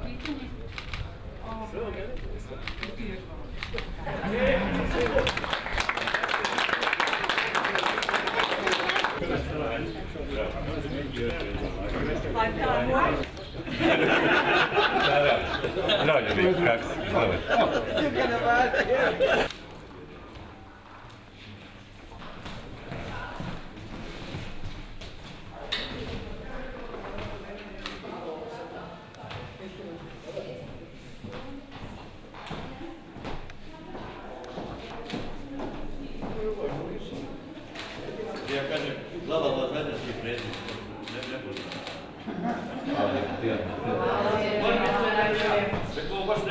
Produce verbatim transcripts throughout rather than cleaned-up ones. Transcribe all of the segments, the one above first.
pitanje. No, you need cuts. Ja kažem, gledala zajednički predsjednik, ne bude. Rekao, baš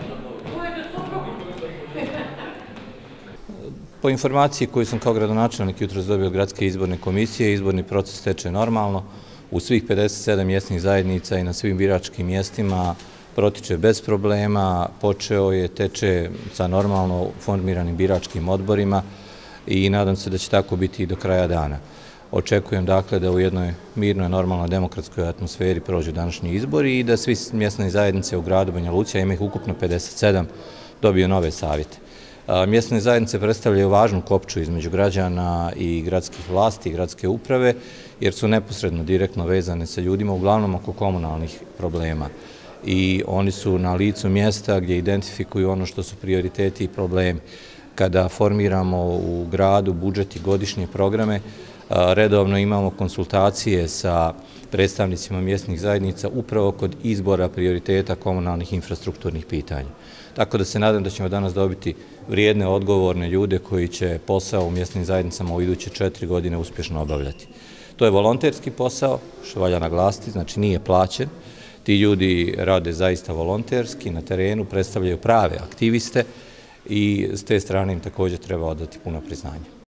Po informaciji koju sam kao gradonačelnik jutros dobio od gradske izborne komisije, izborni proces teče normalno. U svih pedeset sedam mjesnih zajednica i na svim biračkim mjestima protiče bez problema, počeo je, teče sa normalno formiranim biračkim odborima i nadam se da će tako biti i do kraja dana. Očekujem dakle da u jednoj mirnoj, normalnoj, demokratskoj atmosferi prođu današnji izbori i da svi mjesne zajednice u gradu Banja Luci, a ima ih ukupno pedeset sedam, dobiju nove savjete. Mjesne zajednice predstavljaju važnu kopču između građana i gradskih vlasti i gradske uprave, jer su neposredno, direktno vezane sa ljudima, uglavnom oko komunalnih problema. I oni su na licu mjesta gdje identifikuju ono što su prioriteti i problemi. Kada formiramo u gradu budžet i godišnje programe, redovno imamo konsultacije sa predstavnicima mjesnih zajednica upravo kod izbora prioriteta komunalnih infrastrukturnih pitanja. Tako da se nadam da ćemo danas dobiti vrijedne, odgovorne ljude koji će posao u mjesnim zajednicama u iduće četiri godine uspješno obavljati. To je volonterski posao, što valja naglasiti, znači nije plaćen. Ti ljudi rade zaista volonterski, na terenu predstavljaju prave aktiviste i s te strane im također treba odati puno priznanje.